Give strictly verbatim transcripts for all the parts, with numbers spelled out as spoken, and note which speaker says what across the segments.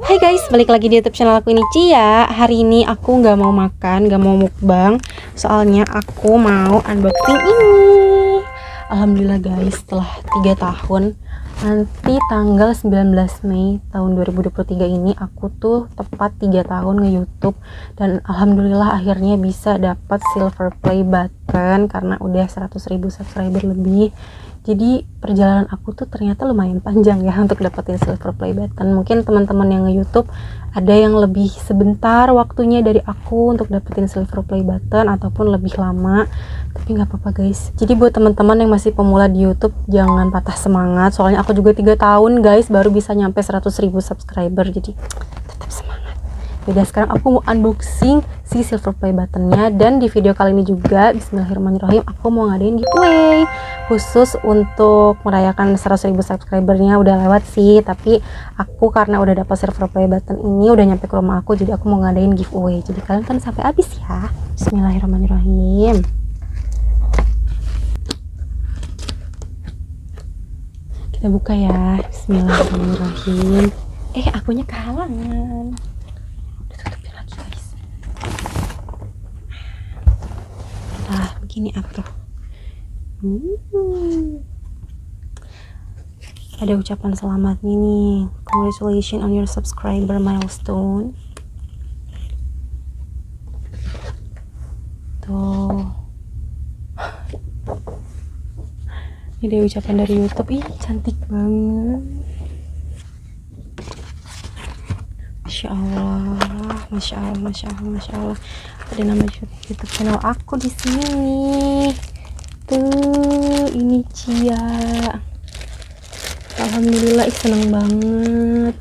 Speaker 1: Hai guys, balik lagi di YouTube channel aku ini Cia. Hari ini aku nggak mau makan, nggak mau mukbang, soalnya aku mau unboxing ini. Alhamdulillah guys, setelah tiga tahun, nanti tanggal sembilan belas Mei tahun dua ribu dua puluh tiga ini aku tuh tepat tiga tahun nge-YouTube, dan alhamdulillah akhirnya bisa dapat silver play button karena udah seratus ribu subscriber lebih. Jadi perjalanan aku tuh ternyata lumayan panjang ya untuk dapetin silver play button. Mungkin teman-teman yang nge-YouTube ada yang lebih sebentar waktunya dari aku untuk dapetin silver play button, ataupun lebih lama. Tapi nggak apa-apa guys. Jadi buat teman-teman yang masih pemula di YouTube, jangan patah semangat. Soalnya aku juga tiga tahun guys baru bisa nyampe seratus ribu subscriber. Jadi tetap semangat. Yaudah, sekarang aku mau unboxing si silver play buttonnya. Dan di video kali ini juga, bismillahirrahmanirrahim, aku mau ngadain giveaway khusus untuk merayakan seratus ribu subscribernya. Udah lewat sih, tapi aku karena udah dapat silver play button ini, udah nyampe ke rumah aku, jadi aku mau ngadain giveaway. Jadi kalian kan sampai habis ya. Bismillahirrahmanirrahim. Kita buka ya. Bismillahirrahmanirrahim. Eh, akunya kehalangan. Begini aku hmm. Ada ucapan selamatnya nih, congratulations on your subscriber milestone. Tuh, ini ada ucapan dari YouTube. Ih, cantik banget. Masya Allah, Masya Allah, Masya Allah, Masya Allah. Ada nama YouTube channel aku di sini. Tuh, ini Cia. Alhamdulillah, ih, seneng banget.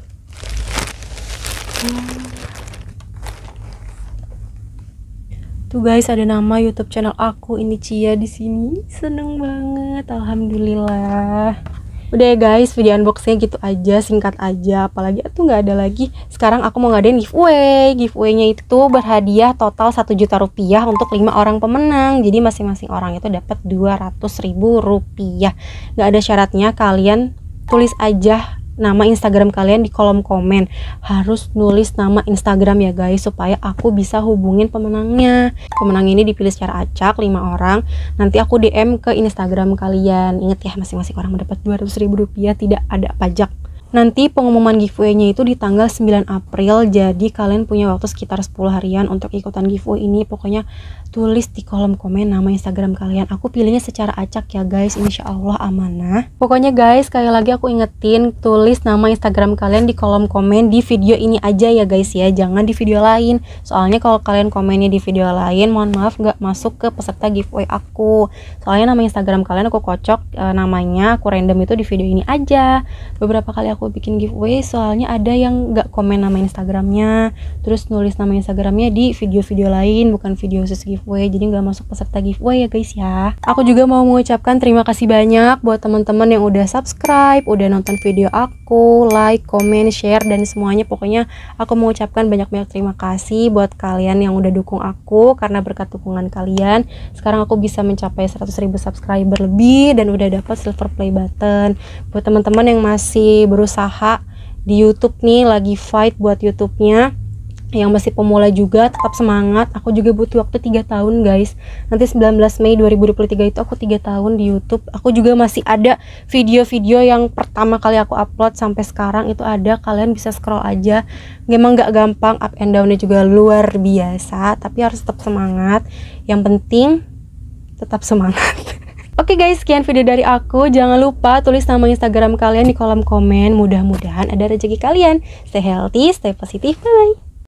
Speaker 1: Tuh guys, ada nama YouTube channel aku ini Cia di sini. Seneng banget, alhamdulillah. Udah ya guys, video unboxingnya gitu aja, singkat aja, apalagi tuh nggak ada lagi. Sekarang aku mau ngadain giveaway. Giveaway-nya itu berhadiah total satu juta rupiah untuk lima orang pemenang. Jadi masing-masing orang itu dapat dua ratus ribu rupiah. Nggak ada syaratnya, kalian tulis aja nama Instagram kalian di kolom komen. Harus nulis nama Instagram ya guys, supaya aku bisa hubungin pemenangnya. Pemenang ini dipilih secara acak, lima orang. Nanti aku D M ke Instagram kalian. Ingat ya, masing-masing orang mendapat dua ratus ribu rupiah, tidak ada pajak. Nanti pengumuman giveaway-nya itu di tanggal sembilan April. Jadi kalian punya waktu sekitar sepuluh harian untuk ikutan giveaway ini. Pokoknya tulis di kolom komen nama Instagram kalian. Aku pilihnya secara acak ya guys, insya Allah amanah. Pokoknya guys, sekali lagi aku ingetin, tulis nama Instagram kalian di kolom komen di video ini aja ya guys ya, jangan di video lain. Soalnya kalau kalian komennya di video lain, mohon maaf nggak masuk ke peserta giveaway aku. Soalnya nama Instagram kalian aku kocok e, namanya aku random itu di video ini aja. Beberapa kali aku bikin giveaway, soalnya ada yang nggak komen nama Instagramnya, terus nulis nama Instagramnya di video-video lain, bukan video khusus giveaway, jadi nggak masuk peserta giveaway ya guys ya. Aku juga mau mengucapkan terima kasih banyak buat teman-teman yang udah subscribe, udah nonton video aku, like, comment, share, dan semuanya. Pokoknya aku mengucapkan banyak-banyak terima kasih buat kalian yang udah dukung aku. Karena berkat dukungan kalian, sekarang aku bisa mencapai seratus ribu subscriber lebih dan udah dapat silver play button. Buat teman-teman yang masih berusaha di YouTube nih, lagi fight buat YouTube-nya, yang masih pemula juga, tetap semangat. Aku juga butuh waktu tiga tahun guys. Nanti sembilan belas Mei dua ribu dua puluh tiga itu aku tiga tahun di YouTube. Aku juga masih ada video-video yang pertama kali aku upload sampai sekarang itu ada. Kalian bisa scroll aja. Memang gak gampang, up and down-nya juga luar biasa, tapi harus tetap semangat. Yang penting tetap semangat. Oke guys, sekian video dari aku. Jangan lupa tulis nama Instagram kalian di kolom komen. Mudah-mudahan ada rezeki kalian. Stay healthy, stay positive, bye.